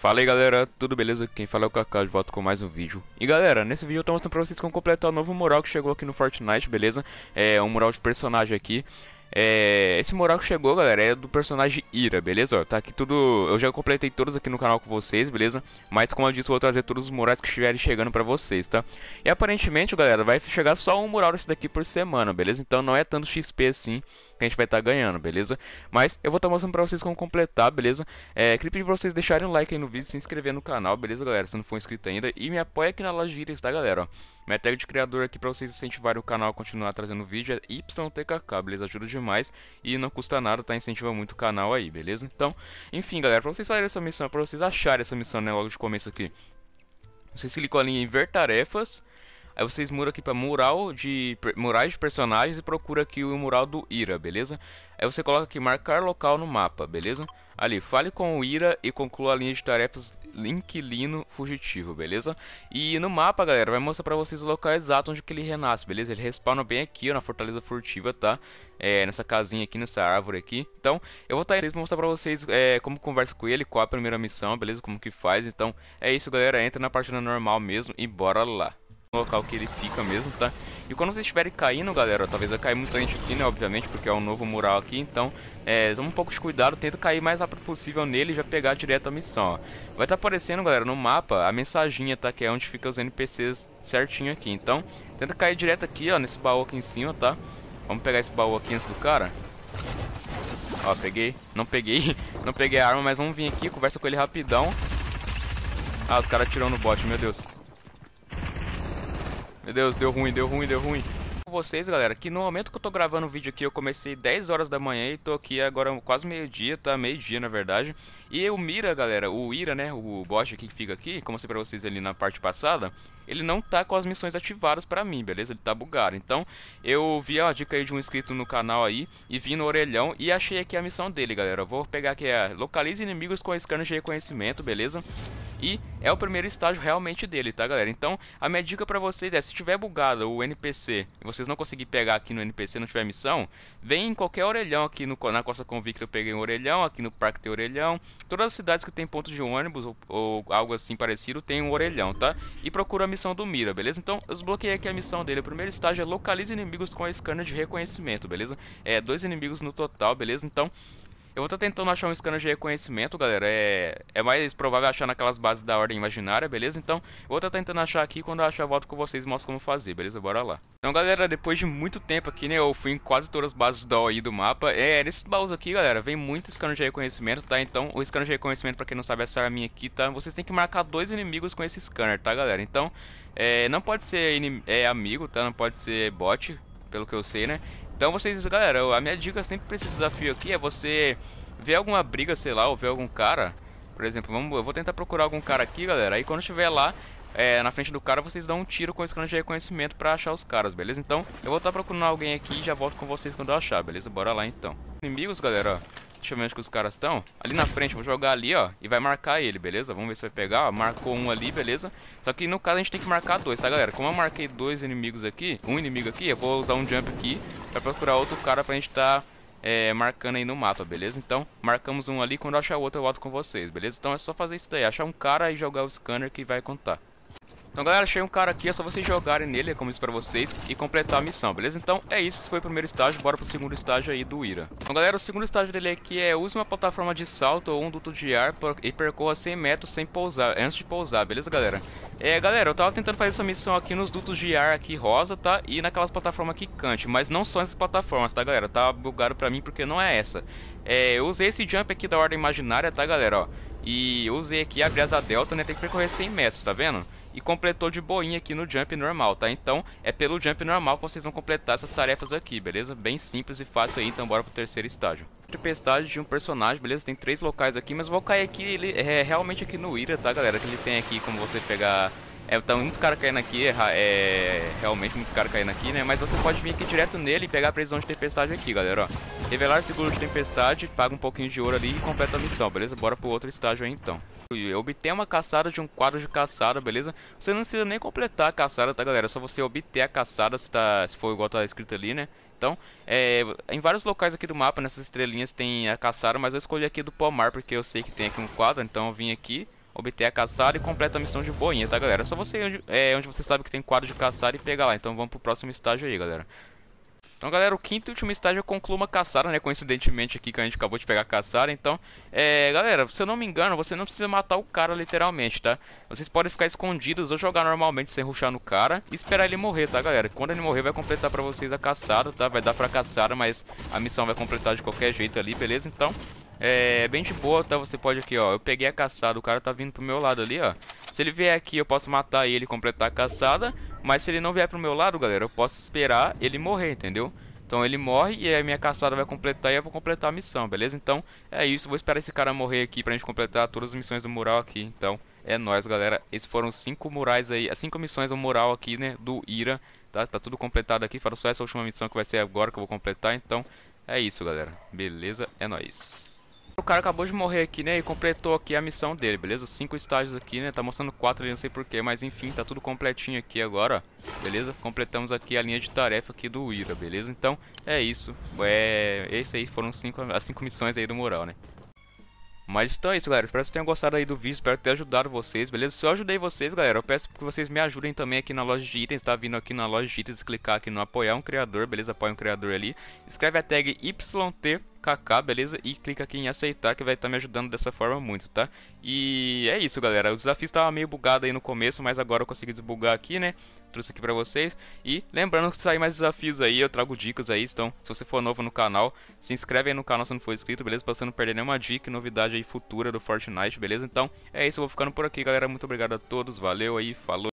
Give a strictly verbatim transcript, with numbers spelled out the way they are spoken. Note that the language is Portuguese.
Fala aí galera, tudo beleza? Quem fala é o Kaká, de volta com mais um vídeo. E galera, nesse vídeo eu tô mostrando pra vocês como completar o novo mural que chegou aqui no Fortnite, beleza? É um mural de personagem aqui. É, esse mural que chegou, galera, é do personagem Ira, beleza? Ó, tá aqui tudo, eu já completei todos aqui no canal com vocês, beleza? Mas como eu disse, eu vou trazer todos os murais que estiverem chegando pra vocês, tá? E aparentemente, galera, vai chegar só um mural desse daqui por semana, beleza? Então não é tanto X P assim que a gente vai estar ganhando, beleza? Mas eu vou estar mostrando pra vocês como completar, beleza? É, queria pedir pra vocês deixarem um like aí no vídeo, se inscrever no canal, beleza, galera? Se não for inscrito ainda. E me apoia aqui na loja de itens, tá, galera? Ó, minha tag de criador aqui pra vocês incentivarem o canal a continuar trazendo vídeo é Y T K K, beleza? Ajuda demais e não custa nada, tá? Incentiva muito o canal aí, beleza? Então, enfim, galera, pra vocês fazerem essa missão, pra vocês acharem essa missão, né, logo de começo aqui. Vocês clicam ali em ver tarefas. Aí vocês muram aqui para mural de murais de personagens e procura aqui o mural do Ira, beleza? Aí você coloca aqui marcar local no mapa, beleza? Ali, fale com o Ira e conclua a linha de tarefas inquilino fugitivo, beleza? E no mapa, galera, vai mostrar para vocês o local exato onde que ele renasce, beleza? Ele respawna bem aqui, ó, na Fortaleza Furtiva, tá? É, nessa casinha aqui, nessa árvore aqui. Então, eu vou estar aí pra mostrar pra vocês é, como conversa com ele, qual a primeira missão, beleza? Como que faz. Então, é isso, galera. Entra na partida normal mesmo e bora lá. No local que ele fica mesmo, tá? E quando vocês estiverem caindo, galera, ó, talvez vai cair muita gente aqui, né? Obviamente, porque é um novo mural aqui. Então, é, toma um pouco de cuidado. Tenta cair o mais rápido possível nele e já pegar direto a missão, ó. Vai estar aparecendo, galera, no mapa a mensaginha, tá? Que é onde fica os N P Cs certinho aqui. Então, tenta cair direto aqui, ó, nesse baú aqui em cima, tá? Vamos pegar esse baú aqui antes do cara. Ó, peguei. Não peguei. Não peguei a arma, mas vamos vir aqui, conversa com ele rapidão. Ah, os caras atirou no bot, meu Deus. Meu Deus, deu ruim, deu ruim, deu ruim. Com vocês, galera, que no momento que eu tô gravando o vídeo aqui, eu comecei dez horas da manhã e tô aqui agora quase meio-dia, tá? Meio-dia, na verdade. E o Mira, galera, o Ira, né, o bot aqui que fica aqui, como eu mostrei pra vocês ali na parte passada, ele não tá com as missões ativadas pra mim, beleza? Ele tá bugado. Então, eu vi a dica aí de um inscrito no canal aí, e vi no orelhão e achei aqui a missão dele, galera. Eu vou pegar aqui a localize inimigos com scanner de reconhecimento, beleza? E é o primeiro estágio realmente dele, tá, galera? Então, a minha dica pra vocês é, se tiver bugado o N P C e vocês não conseguirem pegar aqui no N P C, não tiver missão, vem em qualquer orelhão aqui no, na Costa Convicta eu peguei um orelhão, aqui no Parque tem orelhão. Todas as cidades que tem pontos de ônibus ou, ou algo assim parecido tem um orelhão, tá? E procura a missão do Mira, beleza? Então, eu desbloqueei aqui a missão dele. O primeiro estágio é localize inimigos com a scanner de reconhecimento, beleza? É, dois inimigos no total, beleza? Então, eu vou estar tentando achar um scanner de reconhecimento, galera. É, é mais provável achar naquelas bases da ordem imaginária, beleza? Então, eu vou estar tentando achar aqui. Quando eu achar, eu volto com vocês e mostro como fazer, beleza? Bora lá. Então, galera, depois de muito tempo aqui, né? Eu fui em quase todas as bases da O I do mapa. É, nesses baús aqui, galera, vem muito scanner de reconhecimento, tá? Então, o scanner de reconhecimento, pra quem não sabe, essa arminha aqui, tá? Vocês têm que marcar dois inimigos com esse scanner, tá, galera? Então, é, não pode ser é, amigo, tá? Não pode ser bot, pelo que eu sei, né? Então, vocês, galera, a minha dica sempre pra esse desafio aqui é você ver alguma briga, sei lá, ou ver algum cara. Por exemplo, vamos, eu vou tentar procurar algum cara aqui, galera. Aí quando estiver lá, é, na frente do cara, vocês dão um tiro com esse scanner de reconhecimento pra achar os caras, beleza? Então, eu vou estar procurando alguém aqui e já volto com vocês quando eu achar, beleza? Bora lá então. Inimigos, galera, ó. Deixa eu ver onde que os caras estão. Ali na frente, vou jogar ali, ó. E vai marcar ele, beleza? Vamos ver se vai pegar, ó. Marcou um ali, beleza? Só que no caso a gente tem que marcar dois, tá, galera? Como eu marquei dois inimigos aqui, um inimigo aqui, eu vou usar um jump aqui pra procurar outro cara pra gente tá... É, marcando aí no mapa, beleza? Então, marcamos um ali, quando eu achar o outro eu volto com vocês, beleza? Então é só fazer isso daí, achar um cara e jogar o scanner que vai contar. Então, galera, achei um cara aqui, é só vocês jogarem nele, como isso pra vocês, e completar a missão, beleza? Então, é isso, esse foi o primeiro estágio, bora pro segundo estágio aí do Ira. Então, galera, o segundo estágio dele aqui é use uma plataforma de salto ou um duto de ar e percorra cem metros sem pousar, antes de pousar, beleza, galera? É, galera, eu tava tentando fazer essa missão aqui nos dutos de ar aqui rosa, tá? E naquelas plataformas aqui cante, mas não são essas plataformas, tá, galera? Tá bugado pra mim porque não é essa. É, eu usei esse jump aqui da ordem imaginária, tá, galera, ó? E eu usei aqui, abri asa delta, né? Tem que percorrer cem metros, tá vendo? E completou de boinha aqui no jump normal, tá? Então, é pelo jump normal que vocês vão completar essas tarefas aqui, beleza? Bem simples e fácil aí, então bora pro terceiro estágio. Tempestade de um personagem, beleza? Tem três locais aqui, mas eu vou cair aqui, ele é realmente aqui no Ira, tá, galera? Que ele tem aqui como você pegar... É, tá muito cara caindo aqui, é, é realmente muito cara caindo aqui, né? Mas você pode vir aqui direto nele e pegar a previsão de tempestade aqui, galera, ó. Revelar seguro de tempestade, paga um pouquinho de ouro ali e completa a missão, beleza? Bora pro outro estágio aí, então. Obter uma caçada de um quadro de caçada, beleza? Você não precisa nem completar a caçada, tá, galera? É só você obter a caçada, se, tá, se for igual tá escrito ali, né? Então, é, em vários locais aqui do mapa, nessas estrelinhas, tem a caçada, mas eu escolhi aqui do pomar, porque eu sei que tem aqui um quadro, então eu vim aqui, obter a caçada e completa a missão de boinha, tá, galera? É só você onde, é, onde você sabe que tem quadro de caçada e pegar lá. Então vamos pro próximo estágio aí, galera. Então, galera, o quinto e último estágio eu concluo uma caçada, né? Coincidentemente aqui que a gente acabou de pegar a caçada. Então, é, galera, se eu não me engano, você não precisa matar o cara literalmente, tá? Vocês podem ficar escondidos ou jogar normalmente sem rushar no cara e esperar ele morrer, tá, galera? Quando ele morrer vai completar pra vocês a caçada, tá? Vai dar pra caçada, mas a missão vai completar de qualquer jeito ali, beleza? Então, é bem de boa, tá? Você pode aqui, ó, eu peguei a caçada, o cara tá vindo pro meu lado ali, ó. Se ele vier aqui, eu posso matar ele e completar a caçada. Mas se ele não vier pro meu lado, galera, eu posso esperar ele morrer, entendeu? Então ele morre e a minha caçada vai completar e eu vou completar a missão, beleza? Então é isso, vou esperar esse cara morrer aqui pra gente completar todas as missões do mural aqui. Então é nóis, galera. Esses foram cinco murais aí, as cinco missões do mural aqui, né, do Ira. Tá, tá tudo completado aqui, fora só essa última missão que vai ser agora que eu vou completar. Então é isso, galera. Beleza? É nóis. O cara acabou de morrer aqui, né, e completou aqui a missão dele, beleza? Cinco estágios aqui, né, tá mostrando quatro ali, não sei porquê, mas enfim, tá tudo completinho aqui agora, ó. Beleza? Completamos aqui a linha de tarefa aqui do Ira, beleza? Então, é isso. É, esse aí foram cinco, as cinco missões aí do mural, né? Mas então é isso, galera. Espero que vocês tenham gostado aí do vídeo. Espero ter ajudado vocês, beleza? Se eu ajudei vocês, galera, eu peço que vocês me ajudem também aqui na loja de itens. Tá vindo aqui na loja de itens e clicar aqui no apoiar um criador, beleza? Apoia um criador ali. Escreve a tag Y T K K, beleza? E clica aqui em aceitar, que vai estar me ajudando dessa forma muito, tá? E é isso, galera. O desafio estava meio bugado aí no começo, mas agora eu consegui desbugar aqui, né? Trouxe aqui pra vocês. E lembrando que se sair mais desafios aí, eu trago dicas aí. Então, se você for novo no canal, se inscreve aí no canal se não for inscrito, beleza? Pra você não perder nenhuma dica e novidade aí futura do Fortnite, beleza? Então, é isso. Eu vou ficando por aqui, galera. Muito obrigado a todos. Valeu aí. Falou.